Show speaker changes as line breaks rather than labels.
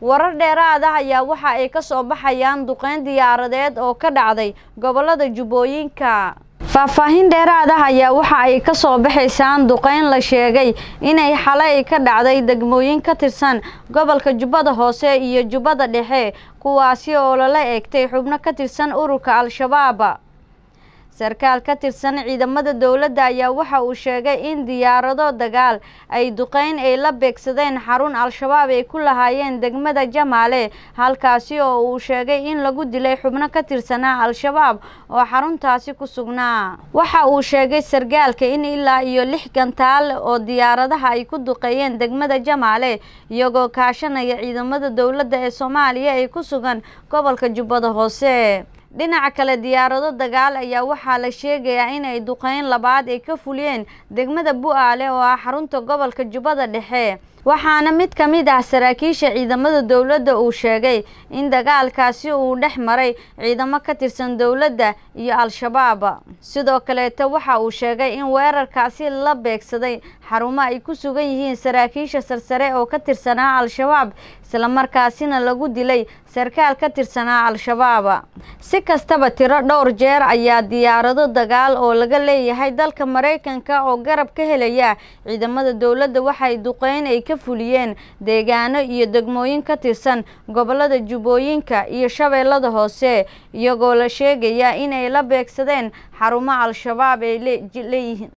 warar dheeraad ah ayaa waxa ay ka soo baxayaan duqeyn diyaaradeed oo ka dhacday gobolada Jubbooyinka. faahfaahin dheeraad ah ayaa waxa ay ka soo baxaysan duqeyn la sheegay inay xalay ka dhacday degmooyin ka tirsan gobolka Jubbada Hoose iyo Jubbada Dhexe kuwaasi oo la eegtay xubno ka tirsan ururka Al-Shabaab. sarkaal ka tirsan ciidamada dawladda ayaa waxa uu sheegay in diyaarado dagaal ay duqeyn ay la beegsadeen xarun Al-Shabaab ay ku lahaayeen degmada Jamaale halkaasi oo uu sheegay in lagu dilay xubno ka tirsanaa Al-Shabaab oo xaruntaasi ku sugnaa. waxa uu sheegay sarkaalka in ilaa iyo 6 gantaal oo diyaaradaha ay ku duqeeyeen degmada Jamaale iyagoo kaashanaya ciidamada dawladda ee Soomaaliya ay ku sugan gobolka Jubbada Hoose. dhinaca kale diyaarado dagaal ayaa waxaa la sheegayaa in ay duqeyn labaad ay ka fuliyeen degmada Bu'aale oo ah xarunta gobolka Jubbada Dhexe waxaana mid ka mid ah saraakiisha ciidamada dawladda uu sheegay in dagaalkaasi uu dhex maray ciidamo ka tirsan dawladda iyo Al-Shabaab. sidoo kale waxa uu sheegay in weerarkaasi la beegsaday xarumo ay ku sugan yihiin saraakiisha sarsare oo ka tirsanaa Al-Shabaab isla markaasina lagu dilay sarkaal ka tirsanaa Al-Shabaab. si kastaba tiro dhowr jeer ayaa diyaarado dagaal oo laga leeyahay dalka Mareykanka oo garab ka helaya ciidamada dawladda waxay duqeyn ay ka fuliyeen deegaano iyo degmooyin ka tirsan gobolada Jubbooyinka iyo Shabeellada Hoose iyagoo la sheegaya in ay la beegsadeen xarumo Al-Shabaab ay leeyihiin.